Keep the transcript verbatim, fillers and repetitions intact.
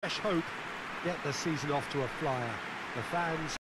fresh hope, get the season off to a flyer. The fans